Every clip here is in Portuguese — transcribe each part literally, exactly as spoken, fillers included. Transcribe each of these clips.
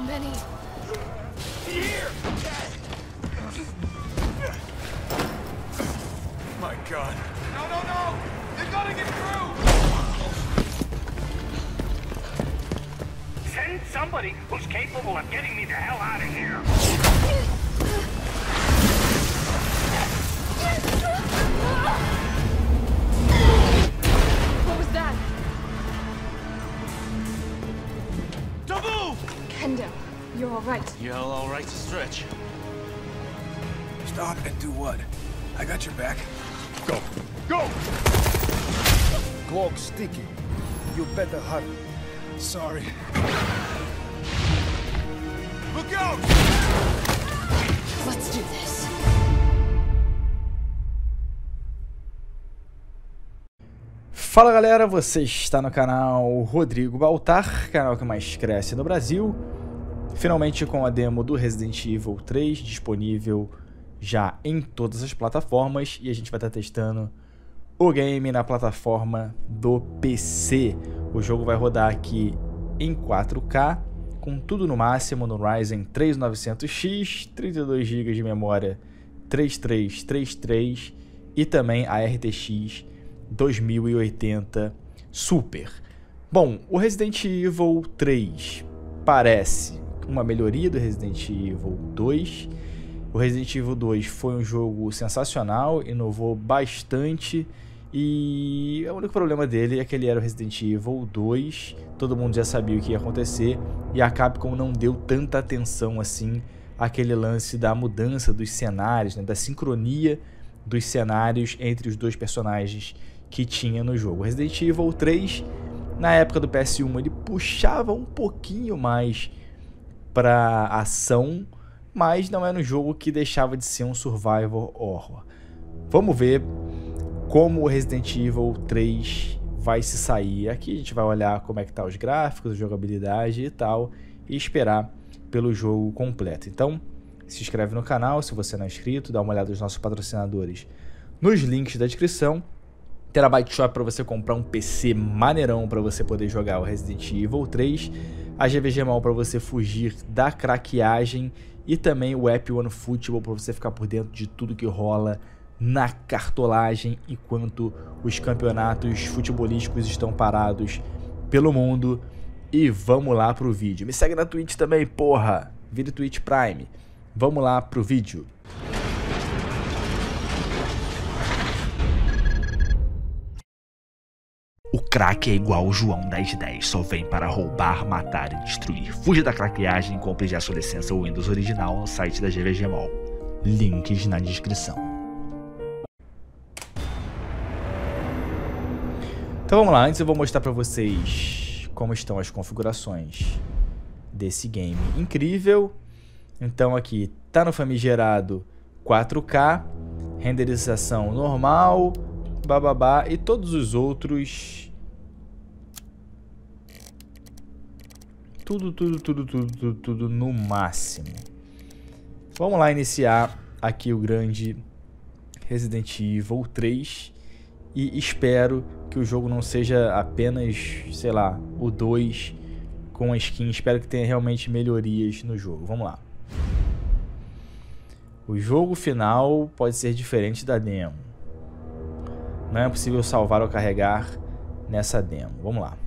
many. Here! My God. No, no, no! You're gonna get through! Send somebody who's capable of getting me the hell out of here. What was that? Taboo! Kendo, you're all right. You're all right to stretch. Stop and do what? I got your back. Go! Go! Cloak sticky. You better hurry. Sorry. Look out! Let's do this. Fala galera, você está no canal Rodrigo Baltar, canal que mais cresce no Brasil. Finalmente com a demo do Resident Evil três disponível já em todas as plataformas e a gente vai estar testando o game na plataforma do P C. O jogo vai rodar aqui em quatro K, com tudo no máximo no Ryzen três mil e novecentos X, trinta e dois gigas de memória três três três três e também a R T X dois mil e oitenta Super. Bom, o Resident Evil três parece uma melhoria do Resident Evil dois. O Resident Evil dois foi um jogo sensacional, inovou bastante e o único problema dele é que ele era o Resident Evil dois, todo mundo já sabia o que ia acontecer e a Capcom não deu tanta atenção assim àquele lance da mudança dos cenários, né, da sincronia dos cenários entre os dois personagens que tinha no jogo. O Resident Evil três, na época do P S um, ele puxava um pouquinho mais para ação, mas não era um jogo que deixava de ser um survival horror. Vamos ver como o Resident Evil três vai se sair. Aqui a gente vai olhar como é que tá os gráficos, a jogabilidade e tal, e esperar pelo jogo completo. Então, se inscreve no canal se você não é inscrito, dá uma olhada nos nossos patrocinadores nos links da descrição. Terabyte Shop para você comprar um P C maneirão para você poder jogar o Resident Evil três, a G V G Mall para você fugir da craqueagem e também o App OneFootball para você ficar por dentro de tudo que rola na cartolagem enquanto os campeonatos futebolísticos estão parados pelo mundo. E vamos lá pro vídeo. Me segue na Twitch também, porra! Vire Twitch Prime. Vamos lá pro vídeo. O crack é igual o João dez dez, só vem para roubar, matar e destruir. Fuja da craqueagem e compre já sua licença Windows original no site da G V G Mall. Links na descrição. Então vamos lá, antes eu vou mostrar para vocês como estão as configurações desse game incrível. Então aqui tá no famigerado quatro K, renderização normal, bababá, e todos os outros, tudo, tudo, tudo, tudo, tudo, tudo no máximo. Vamos lá iniciar aqui o grande Resident Evil três e espero que o jogo não seja apenas, sei lá, o dois com a skin. Espero que tenha realmente melhorias no jogo. Vamos lá. O jogo final pode ser diferente da demo. Não é possível salvar ou carregar nessa demo. Vamos lá.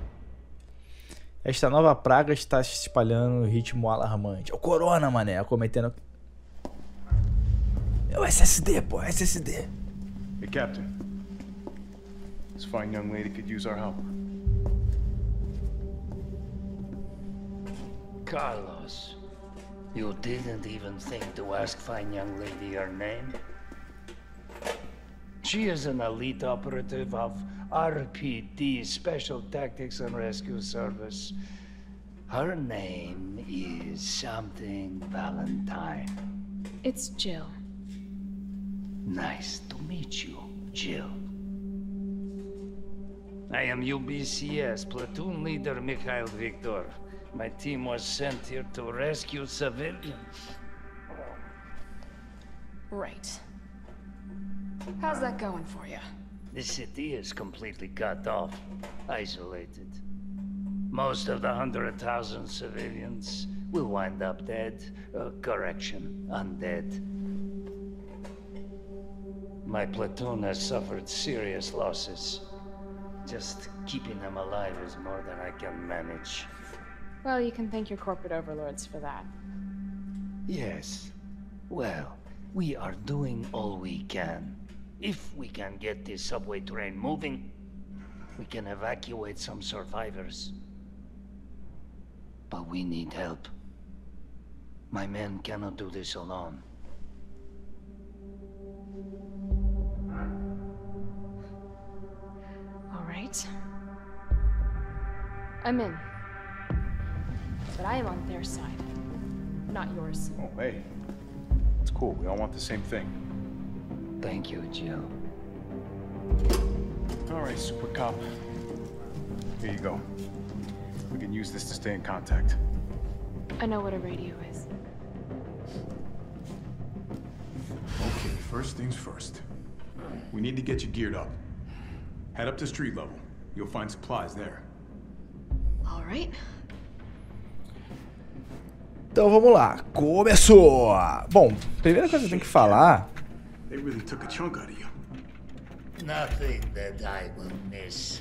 Esta nova praga está se espalhando em ritmo alarmante. É o Corona, mané, cometendo... É o S S D, pô, S S D. Hey, Captain. This fine young lady could use our help. Carlos, you didn't even think to ask fine young lady her name? She is an elite operative of R P D, Special Tactics and Rescue Service. Her name is something Valentine. It's Jill. Nice to meet you, Jill. I am U B C S Platoon Leader Mikhail Viktor. My team was sent here to rescue civilians. Right. How's that going for you? The city is completely cut off, isolated. Most of the hundred thousand civilians will wind up dead. Uh, correction, undead. My platoon has suffered serious losses. Just keeping them alive is more than I can manage. Well, you can thank your corporate overlords for that. Yes. Well, we are doing all we can. If we can get this subway train moving, we can evacuate some survivors. But we need help. My men cannot do this alone. All right. I'm in. But I am on their side, not yours. Oh, hey. It's cool. We all want the same thing. Thank you, Jill. All right, Super Cop. Here you go. We can use this to stay in contact. I know what a radio is. Okay, first things first. We need to get you geared up. Head up to street level. You'll find supplies there. All right. Então vamos lá, começou! Bom, primeira coisa que eu tenho que falar... They really took a chunk out of you. Nothing that I will miss.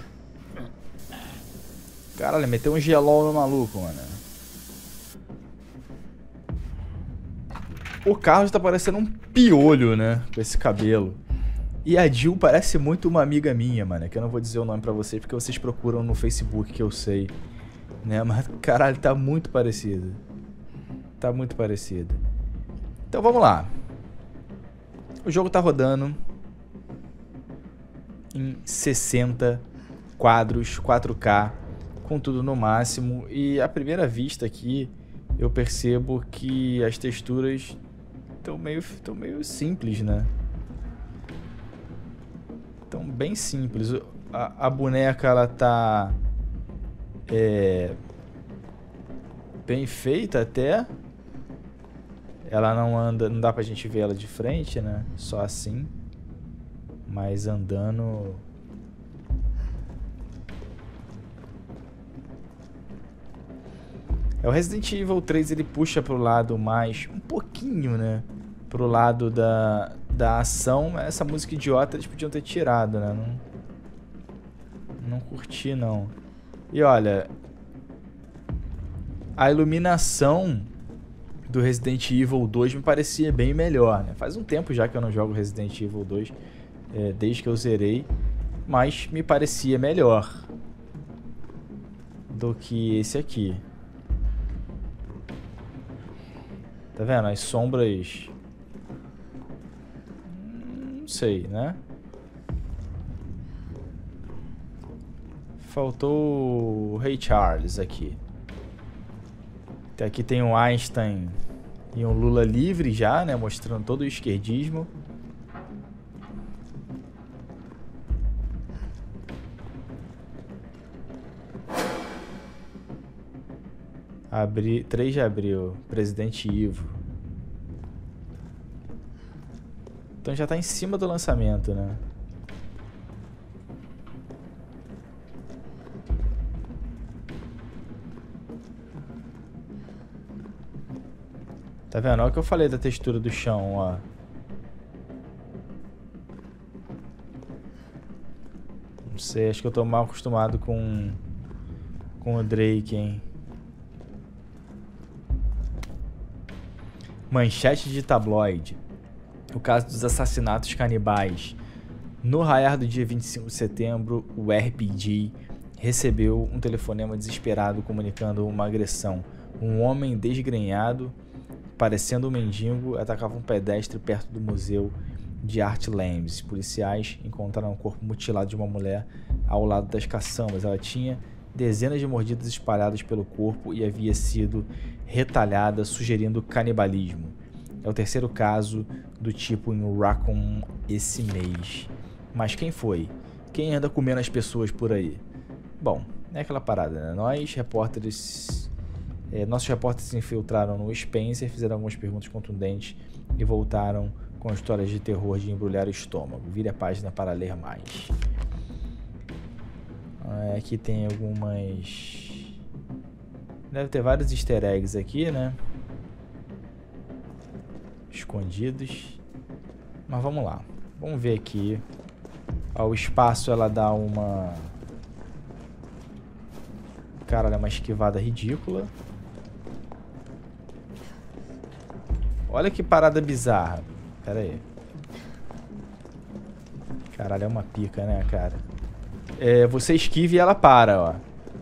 Caralho, meteu um gelol no maluco, mano. O Carlos tá parecendo um piolho, né? Com esse cabelo. E a Jill parece muito uma amiga minha, mano. Que eu não vou dizer o nome pra vocês, porque vocês procuram no Facebook, que eu sei. Né? Mas, caralho, tá muito parecido. Tá muito parecido. Então vamos lá. O jogo tá rodando em sessenta quadros, quatro K, com tudo no máximo. E à primeira vista aqui, eu percebo que as texturas estão meio, estão meio simples, né? Estão bem simples. A, a boneca, ela tá é, bem feita até. Ela não anda, não dá pra gente ver ela de frente, né? Só assim. Mas andando... É, o Resident Evil três, ele puxa pro lado mais... Um pouquinho, né? Pro lado da, da ação. Essa música idiota eles podiam ter tirado, né? Não, não curti, não. E olha... A iluminação... do Resident Evil dois me parecia bem melhor, né? Faz um tempo já que eu não jogo Resident Evil dois, é, desde que eu zerei, mas me parecia melhor do que esse aqui. Tá vendo? As sombras... Não sei, né? Faltou o Ray Charles aqui. Aqui tem um Einstein e um Lula livre já, né? Mostrando todo o esquerdismo. Abri... três de abril. Presidente Ivo. Então já tá em cima do lançamento, né? Tá vendo? Olha o que eu falei da textura do chão, ó. Não sei, acho que eu tô mal acostumado com com o Drake, hein? Manchete de tabloide. O caso dos assassinatos canibais. No raiar do dia vinte e cinco de setembro, o R P D recebeu um telefonema desesperado comunicando uma agressão. Um homem desgrenhado, parecendo um mendigo, atacava um pedestre perto do Museu de Arte Lambs. Policiais encontraram o corpo mutilado de uma mulher ao lado das caçambas. Ela tinha dezenas de mordidas espalhadas pelo corpo e havia sido retalhada, sugerindo canibalismo. É o terceiro caso do tipo em Raccoon esse mês. Mas quem foi? Quem anda comendo as pessoas por aí? Bom, é aquela parada, né? Nós, repórteres... É, nossos repórteres se infiltraram no Spencer, fizeram algumas perguntas contundentes e voltaram com histórias de terror de embrulhar o estômago. Vire a página para ler mais. É, aqui tem algumas... Deve ter vários easter eggs aqui, né? Escondidos. Mas vamos lá. Vamos ver aqui. Ó, o espaço ela dá uma... Cara, é uma esquivada ridícula. Olha que parada bizarra. Pera aí. Caralho, é uma pica, né, cara? É, você esquiva e ela para, ó.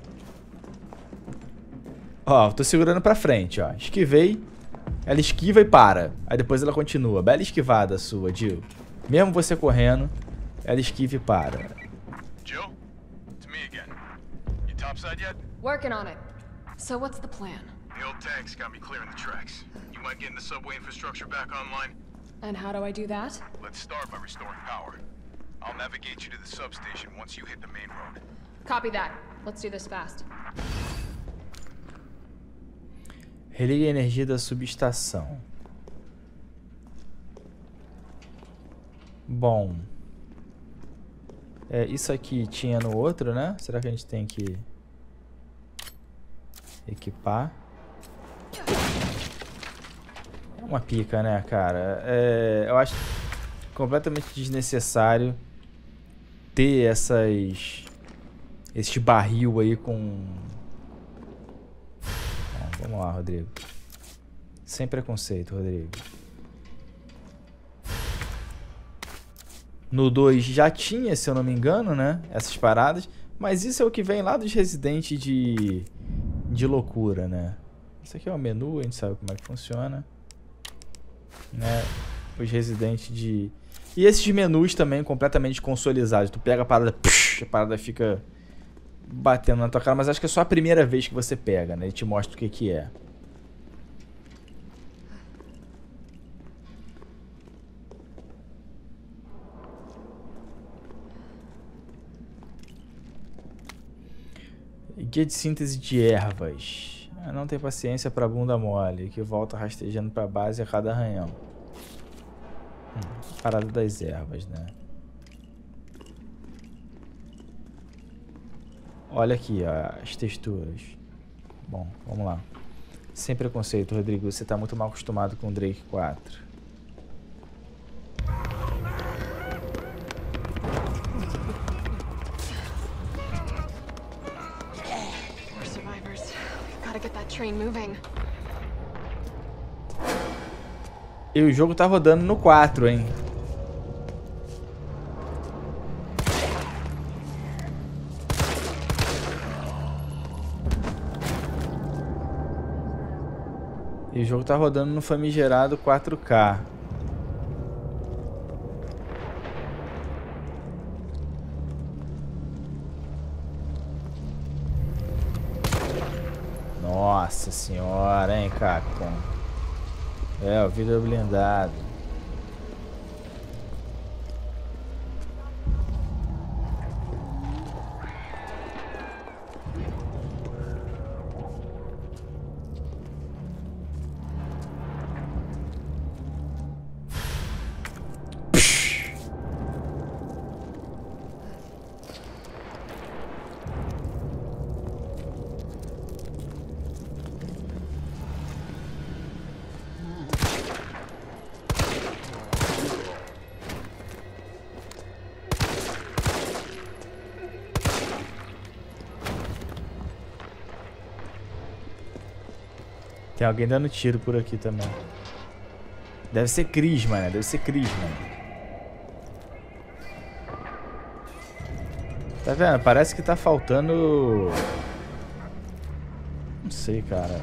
Ó, tô segurando pra frente, ó. Esquivei. Ela esquiva e para. Aí depois ela continua. Bela esquivada sua, Jill. Mesmo você correndo, ela esquiva e para. Jill? It's me again. You topside yet? Working on it. So what's the plan? The old tanks got me clearing the tracks. You mind getting the subway infrastructure back online? And how do I do that? Let's start by restoring power. I'll navigate you to the substation once you hit the main road. Copy that. Let's do this fast. Religue a energia da subestação. Bom. É, isso aqui tinha no outro, né? Será que a gente tem que equipar? É uma pica, né, cara? É, eu acho completamente desnecessário ter essas... Este barril aí com... Vamos lá, Rodrigo. Sem preconceito, Rodrigo. No dois já tinha, se eu não me engano, né? Essas paradas. Mas isso é o que vem lá dos residentes de... De loucura, né? Isso aqui é o menu, a gente sabe como é que funciona. Né? Os residentes de... E esses menus também completamente consolidados. Tu pega a parada... Psh, a parada fica... batendo na tua cara, mas acho que é só a primeira vez que você pega, né? Ele te mostra o que que é. Guia de síntese de ervas. Ah, não tem paciência pra bunda mole, que volta rastejando pra base a cada arranhão. Hum, parada das ervas, né? Olha aqui, ó, as texturas. Bom, vamos lá. Sem preconceito, Rodrigo. Você tá muito mal acostumado com o Drake quatro. We're survivors. Gotta get that train moving. E o jogo tá rodando no quatro, hein? E o jogo tá rodando no famigerado quatro K. Nossa senhora, hein, Capcom. É, o vidro blindado. Tem alguém dando tiro por aqui também. Deve ser Crisma, né? Deve ser Crisma. Tá vendo? Parece que tá faltando... Não sei, cara.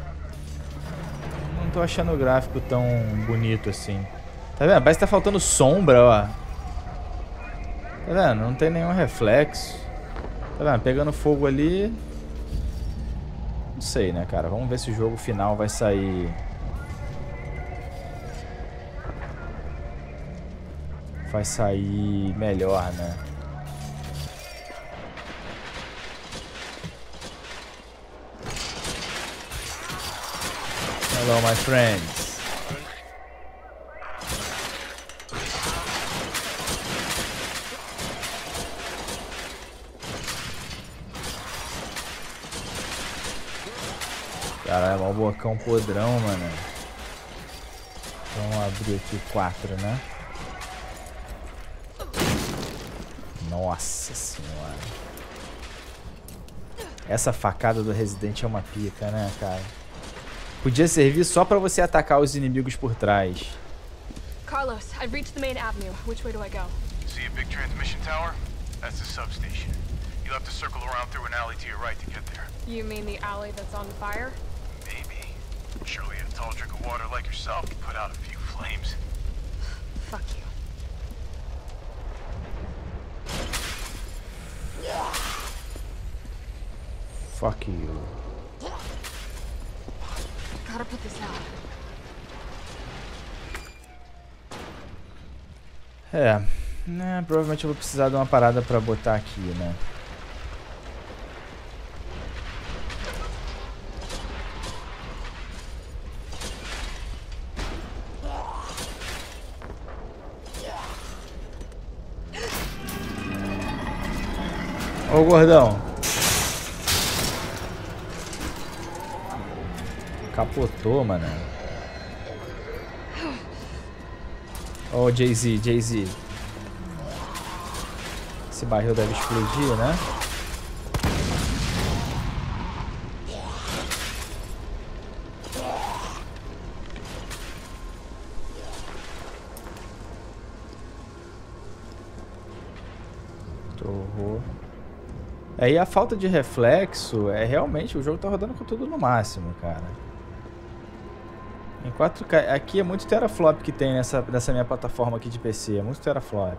Não tô achando o gráfico tão bonito assim. Tá vendo? Parece que tá faltando sombra, ó. Tá vendo? Não tem nenhum reflexo. Tá vendo? Pegando fogo ali... Não sei, né, cara? Vamos ver se o jogo final vai sair... Vai sair melhor, né? Hello, my friends. Caralho, é um bocão podrão, mano. Vamos abrir aqui quatro, né? Nossa senhora. Essa facada do Resident é uma pica, né, cara? Podia servir só pra você atacar os inimigos por trás. Carlos, I've reached the main avenue. Which way do I go? See a big transmission tower? That's the substation. You'll have to circle around through an alley to your right to get there. You mean the alley that's on fire? Maybe. Surely a tall drink of water like yourself can put out a few flames. Fuck you. Fuck you. Gotta put this out. É, né, provavelmente eu vou precisar de uma parada pra botar aqui, né? Ô, gordão. Capotou, mano. Ô, oh, Jay-Z, Jay-Z. Esse barril deve explodir, né? Torrou. Aí a falta de reflexo é realmente... O jogo tá rodando com tudo no máximo, cara. Em quatro K, aqui é muito teraflop que tem nessa, nessa minha plataforma aqui de P C, é muito teraflop.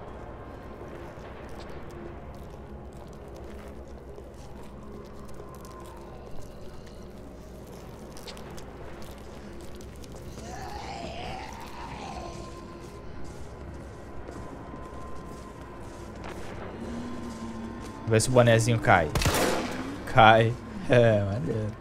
Vê se o bonezinho cai. Cai. É, maneiro.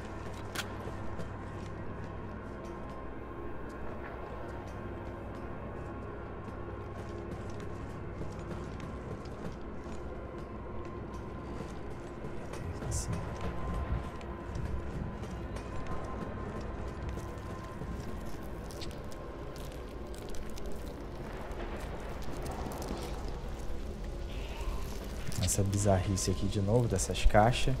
Essa bizarrice aqui de novo, dessas caixas.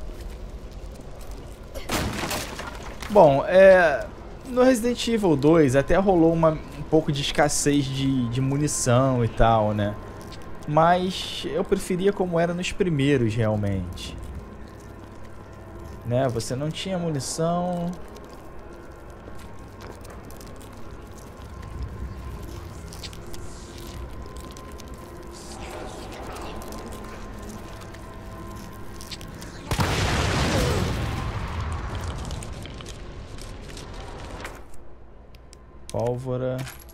Bom, é... no Resident Evil dois até rolou uma, um pouco de escassez de, de munição e tal, né? Mas eu preferia como era nos primeiros, realmente. Né? Você não tinha munição... Pólvora.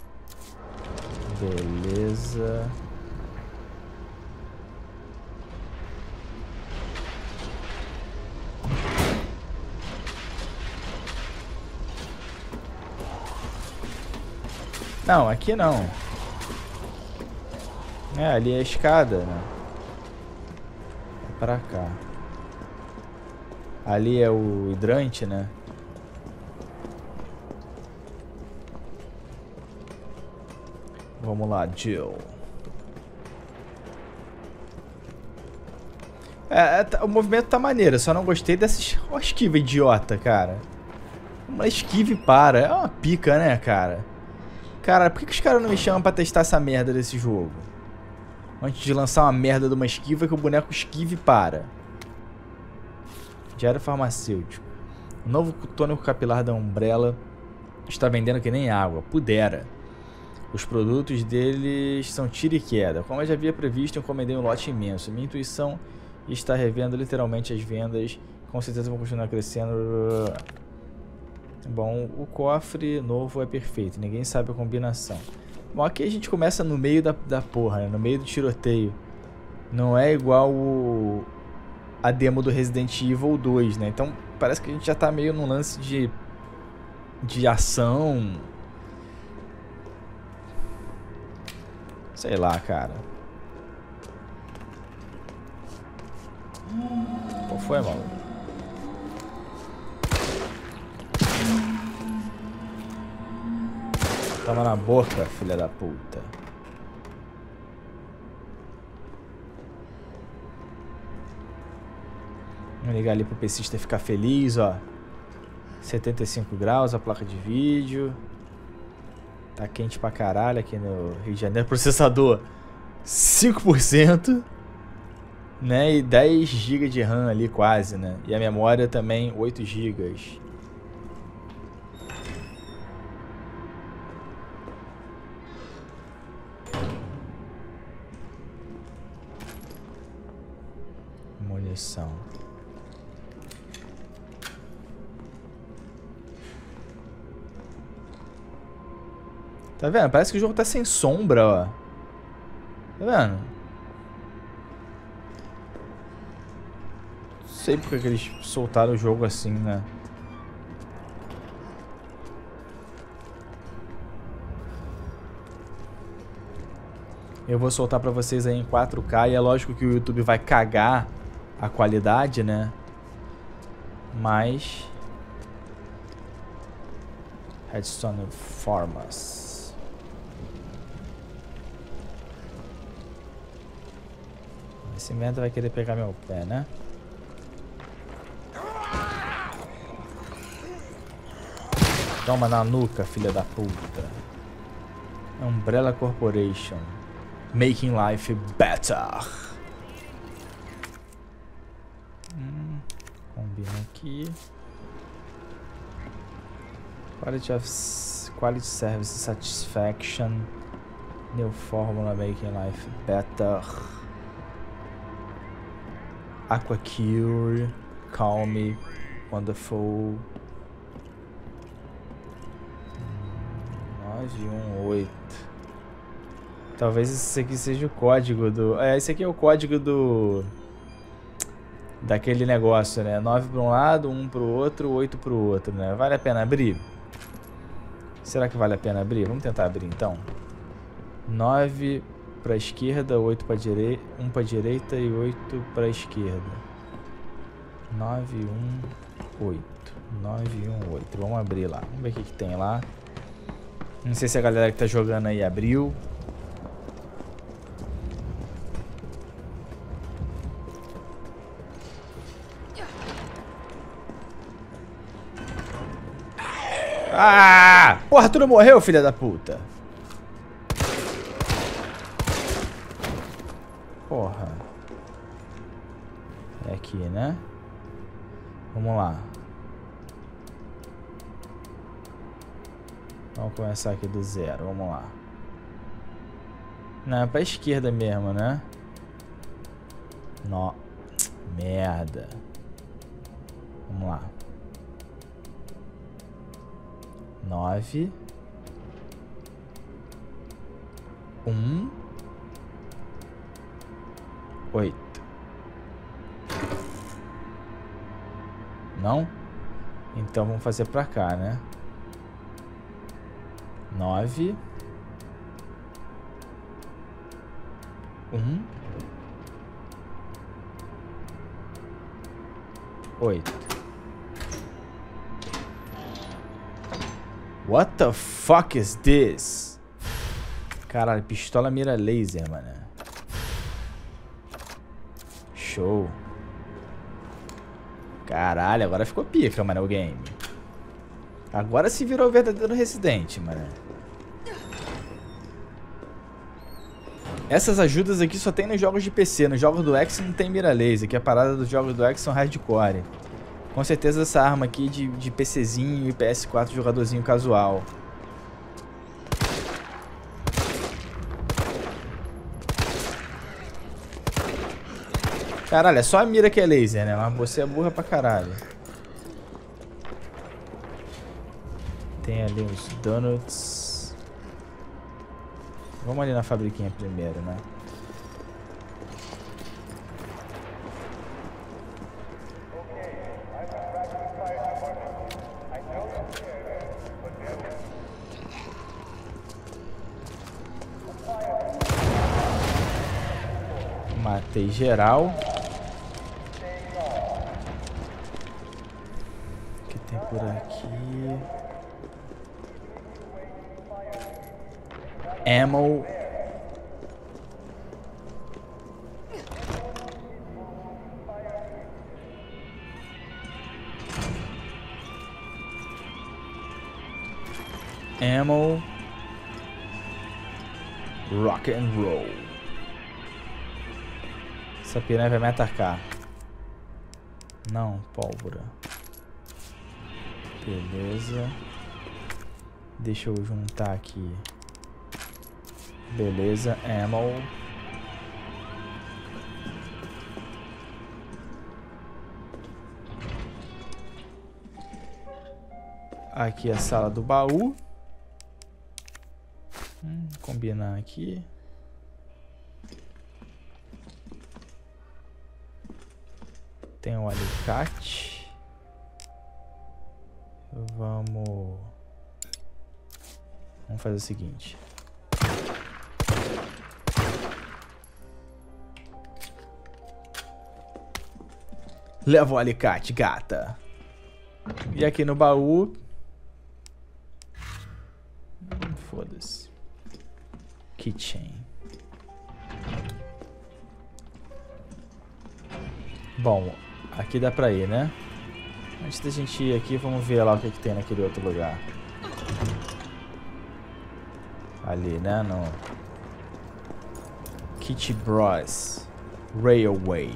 Beleza. Não, aqui não. É, ali é a escada, né? É pra cá. Ali é o hidrante, né? Vamos lá, Jill. É, é, o movimento tá maneiro, só não gostei dessa oh, esquiva idiota, cara. Uma esquiva e para. É uma pica, né, cara? Cara, por que, que os caras não me chamam pra testar essa merda desse jogo? Antes de lançar uma merda de uma esquiva que o boneco esquiva e para. Diário farmacêutico. O novo tônico capilar da Umbrella está vendendo que nem água. Pudera. Os produtos deles são tiro e queda. Como eu já havia previsto, eu encomendei um lote imenso. Minha intuição está revendo literalmente as vendas. Com certeza vão continuar crescendo. Bom, o cofre novo é perfeito. Ninguém sabe a combinação. Bom, aqui a gente começa no meio da, da porra, né? No meio do tiroteio. Não é igual o, a demo do Resident Evil dois, né? Então parece que a gente já tá meio num lance de, de ação... Sei lá, cara. Qual foi, maluco? Toma na boca, filha da puta. Vamos ligar ali pro PCista ficar feliz, ó. setenta e cinco graus a placa de vídeo. Tá quente pra caralho aqui no Rio de Janeiro. Processador cinco por cento. Né? E dez gigas de RAM ali quase, né? E a memória também oito gigas. Munição. Tá vendo? Parece que o jogo tá sem sombra, ó. Tá vendo? Não sei porque que eles soltaram o jogo assim, né? Eu vou soltar pra vocês aí em quatro K e é lógico que o YouTube vai cagar a qualidade, né? Mas... Redstone Farmers. Esse merda vai querer pegar meu pé, né? Toma na nuca, filha da puta. Umbrella Corporation. Making life better. Hum, combina aqui. Quality of quality service satisfaction. New formula making life better. Aqua Cure, Calm, Wonderful. nove um oito. Talvez esse aqui seja o código do... É, esse aqui é o código do... Daquele negócio, né? nove para um lado, um para o outro, oito para o outro, né? Vale a pena abrir? Será que vale a pena abrir? Vamos tentar abrir, então. nove para a esquerda, oito para a direita, um para a direita e oito para a esquerda. nove um oito. nove um oito. Vamos abrir lá. Vamos ver o que, que tem lá. Não sei se a galera que tá jogando aí abriu. Ah! Porra, tu não morreu, filha da puta? Porra. É aqui, né? Vamos lá. Vamos começar aqui do zero, vamos lá. Não, é pra esquerda mesmo, né? Nó. Merda. Vamos lá. Nove. Um. Oito. Não? Então vamos fazer pra cá, né? Nove. Um. Oito. What the fuck is this? Caralho, pistola mira laser, mano. Show. Caralho, agora ficou pica, mano, o game. Agora se virou verdadeiro Resident, mano. Essas ajudas aqui só tem nos jogos de P C. Nos jogos do X não tem mira laser, que a parada dos jogos do X são hardcore. Com certeza essa arma aqui de, de PCzinho e P S quatro jogadorzinho casual. Caralho, é só a mira que é laser, né? Mas você é burra pra caralho. Tem ali uns donuts. Vamos ali na fabriquinha primeiro, né? Matei geral. O que tem por aqui? Ammo. Ammo. Rock and roll. Essa piranha vai me atacar. Não, pólvora. Beleza. Deixa eu juntar aqui. Beleza, ammo. Aqui é a sala do baú. Hum, combinar aqui. Tem um alicate. Vamos... Vamos fazer o seguinte. Leva o alicate, gata. E aqui no baú... Hum, foda-se. Kitchen. Bom, aqui dá pra ir, né? Antes da gente ir aqui, vamos ver lá o que, que tem naquele outro lugar. Ali, né? No Kitty Bros Railway.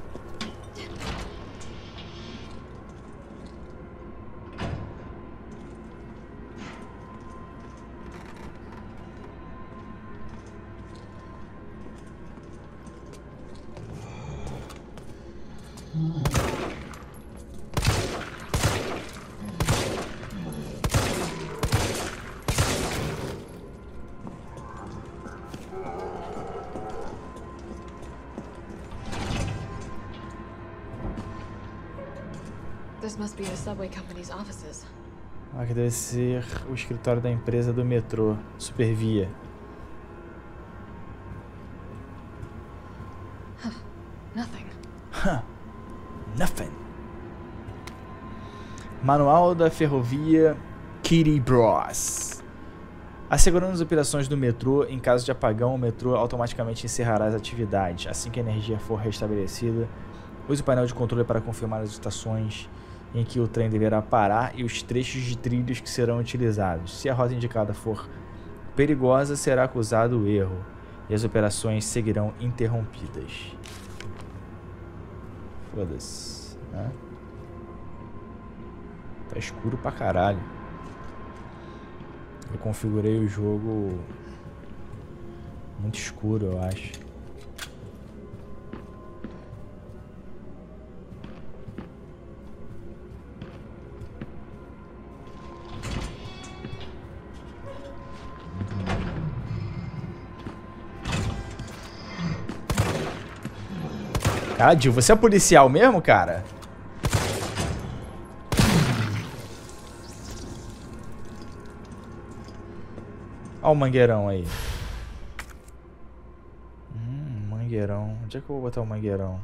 This must be the subway company's offices. Aqui deve ser o escritório da empresa do metrô, Supervia. Huh. Nothing. Huh. Nothing. Manual da ferrovia Kitty Bros. Assegurando as operações do metrô, em caso de apagão, o metrô automaticamente encerrará as atividades. Assim que a energia for restabelecida, use o painel de controle para confirmar as estações em que o trem deverá parar e os trechos de trilhos que serão utilizados. Se a rota indicada for perigosa, será acusado o erro e as operações seguirão interrompidas. Foda-se, né? Tá escuro pra caralho. Eu configurei o jogo muito escuro, eu acho. Ah, Jill, você é policial mesmo, cara? Olha o mangueirão aí. Hum, mangueirão. Onde é que eu vou botar o mangueirão?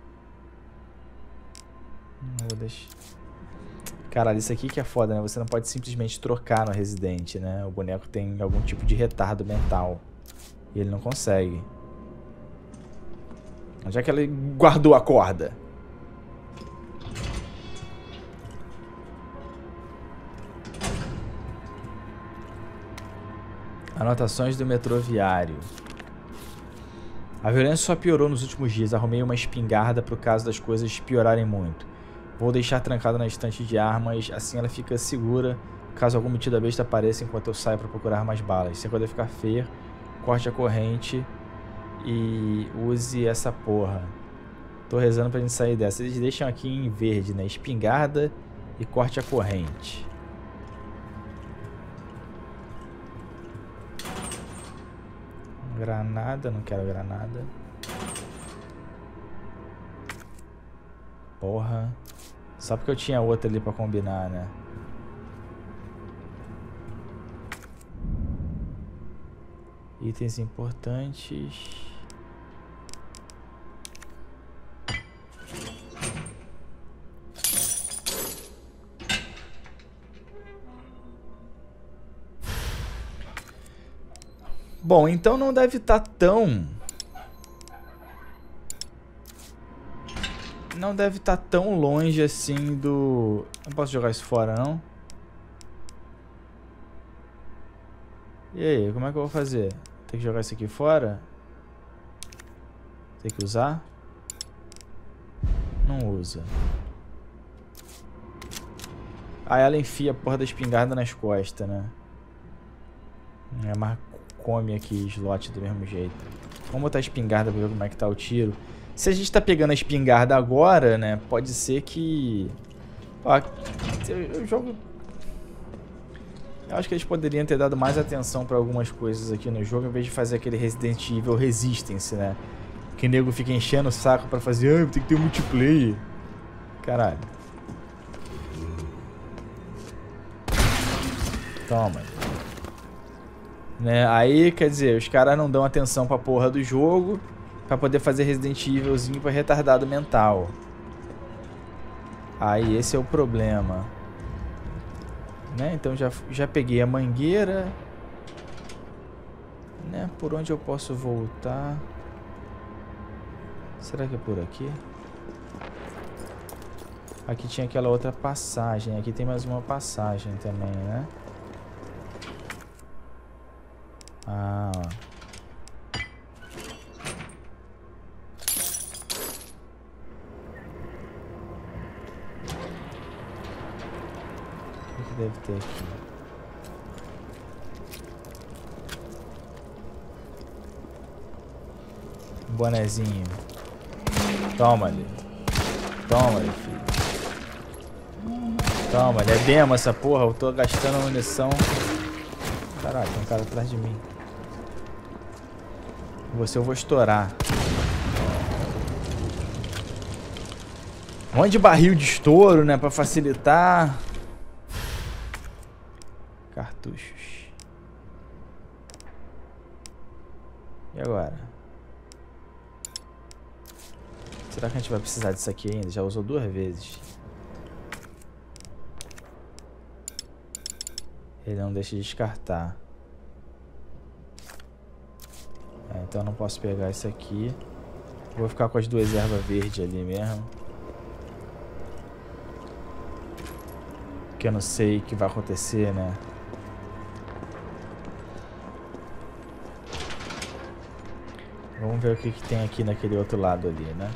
Hum, eu vou deixar... Caralho, isso aqui que é foda, né? Você não pode simplesmente trocar no Resident, né? O boneco tem algum tipo de retardo mental. E ele não consegue. Onde é que ele guardou a corda? Anotações do metroviário. A violência só piorou nos últimos dias. Arrumei uma espingarda pro caso das coisas piorarem muito. Vou deixar trancada na estante de armas, assim ela fica segura caso algum metido a besta apareça enquanto eu saio para procurar mais balas. Se a coisa ficar feia, corte a corrente e use essa porra. Tô rezando pra gente sair dessa. Eles deixam aqui em verde, né? Espingarda e corte a corrente. Granada, não quero granada. Porra. Só porque eu tinha outra ali pra combinar, né? Itens importantes. Bom, então não deve estar tão... Não deve estar tão longe assim do... Não posso jogar isso fora, não? E aí, como é que eu vou fazer? Tem que jogar isso aqui fora? Tem que usar? Não usa. Aí ela enfia a porra da espingarda nas costas, né? É, mas come aqui slot do mesmo jeito. Vamos botar a espingarda pra ver como é que tá o tiro. Se a gente tá pegando a espingarda agora, né? Pode ser que... Ó, eu, eu jogo... Eu acho que eles poderiam ter dado mais atenção pra algumas coisas aqui no jogo, em vez de fazer aquele Resident Evil Resistance, né? Que o nego fica enchendo o saco pra fazer... Ah, tem que ter um multiplayer. Caralho. Toma. Né? Aí, quer dizer, os caras não dão atenção pra porra do jogo pra poder fazer Resident Evilzinho pra retardado mental. Aí, esse é o problema. Né? Então já, já peguei a mangueira. Né? Por onde eu posso voltar? Será que é por aqui? Aqui tinha aquela outra passagem. Aqui tem mais uma passagem também, né? Ah, ó. O que deve ter aqui? Bonezinho. Toma ali. Toma ali, filho. Toma ali. É demo essa porra. Eu tô gastando munição. Caralho, tem um cara atrás de mim. Você eu vou estourar. Um monte de barril de estouro, né? Pra facilitar. Cartuchos. E agora? Será que a gente vai precisar disso aqui ainda? Já usou duas vezes. Ele não deixa de descartar. É, então eu não posso pegar isso aqui. Vou ficar com as duas ervas verdes ali mesmo. Porque eu não sei o que vai acontecer, né? Vamos ver o que, que tem aqui naquele outro lado ali, né?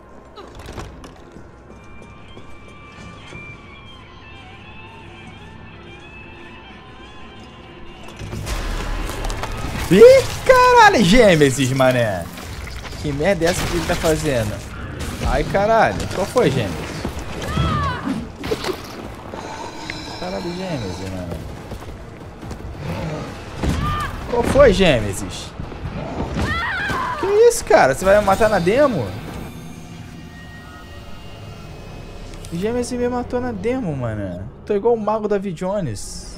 Ih, caralho, Gêmesis, mané. Que merda é essa que ele tá fazendo? Ai, caralho. Qual foi, Gêmesis? Caralho, Gêmesis, mano. Qual foi, Gêmesis? Que isso, cara? Você vai me matar na demo? Gêmesis me matou na demo, mano. Tô igual o mago David Jones.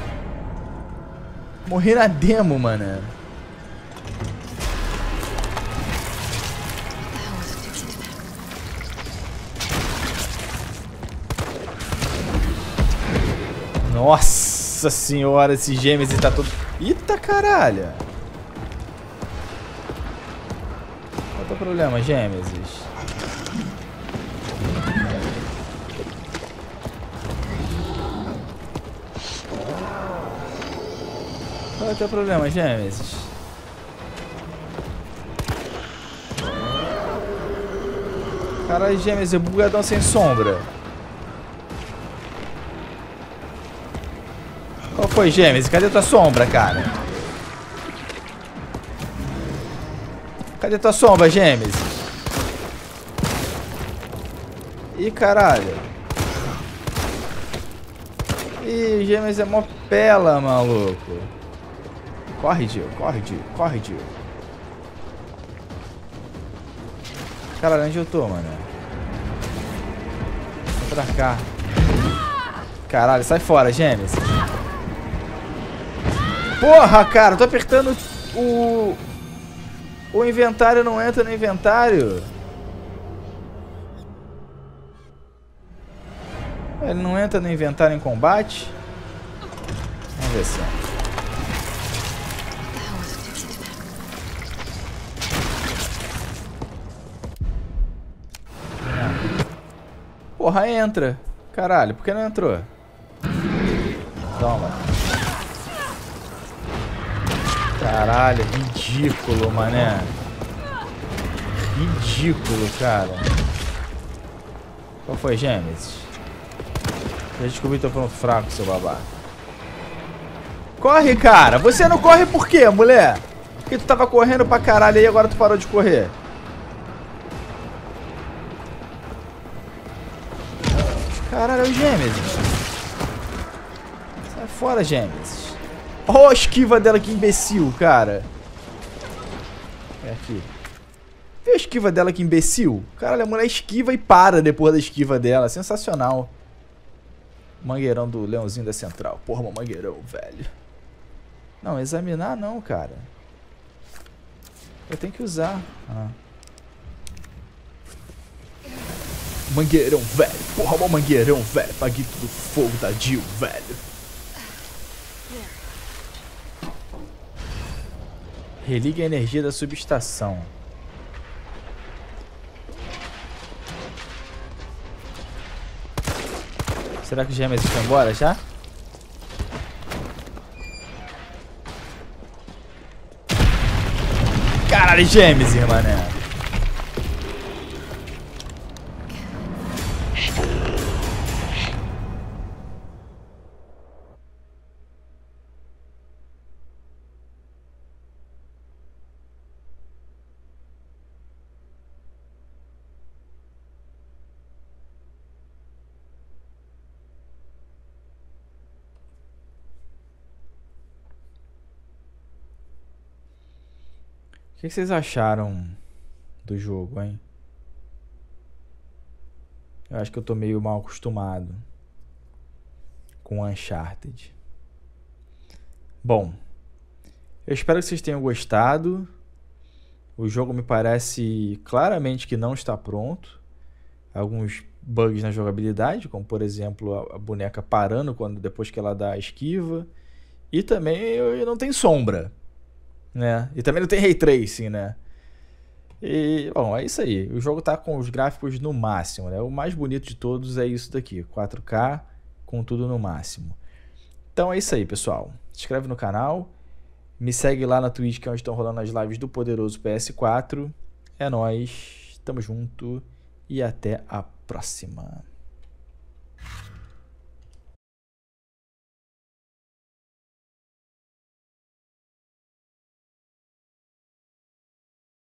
Morri na demo, mano. Nossa senhora, esse Gêmesis tá todo... Eita, caralho. Qual é o problema, Gêmesis? Qual é o teu problema, Gêmesis? Caralho, Gêmesis, é bugadão sem sombra. Qual foi, Gêmesis? Cadê tua sombra, cara? Cadê tua sombra, Gêmesis? Ih, caralho. Ih, Gêmesis é mó pela, maluco. Corre, Jill. Corre, Jill. Corre, Jill. Caralho, onde eu tô, mano? Vem pra cá. Caralho, sai fora, Gêmesis. Porra, cara, tô apertando o... O inventário não entra no inventário. Ele não entra no inventário em combate. Vamos ver se... Porra, entra. Caralho, por que não entrou? Toma. Caralho, ridículo, mané. Ridículo, cara. Qual foi, Gêmeos? Já descobri que eu tô falando fraco, seu babá. Corre, cara! Você não corre por quê, mulher? Porque tu tava correndo pra caralho aí e agora tu parou de correr. Caralho, é o Gêmeos. Sai fora, Gêmeos. Olha a esquiva dela, que imbecil, cara. É aqui. Vê a esquiva dela, que imbecil. Caralho, a mulher esquiva e para depois da esquiva dela. Sensacional. Mangueirão do Leãozinho da Central. Porra, meu mangueirão, velho. Não, examinar não, cara. Eu tenho que usar. Ah. Mangueirão, velho. Porra, meu mangueirão, velho. Paguito do fogo da Jill, velho. Religue a energia da subestação. Será que o Gêmeos foi embora já? Caralho, Gêmeos, mané. O que vocês acharam do jogo, hein? Eu acho que eu tô meio mal acostumado com Uncharted. Bom, eu espero que vocês tenham gostado. O jogo me parece claramente que não está pronto. Alguns bugs na jogabilidade, como por exemplo a boneca parando quando, depois que ela dá a esquiva. E também eu não tem sombra. Né? E também não tem Ray Tracing, né? E, bom, é isso aí. O jogo tá com os gráficos no máximo, né? O mais bonito de todos é isso daqui, quatro K com tudo no máximo. Então é isso aí, pessoal. Se inscreve no canal, me segue lá na Twitch, que é onde estão rolando as lives do poderoso P S quatro. É nóis, tamo junto e até a próxima.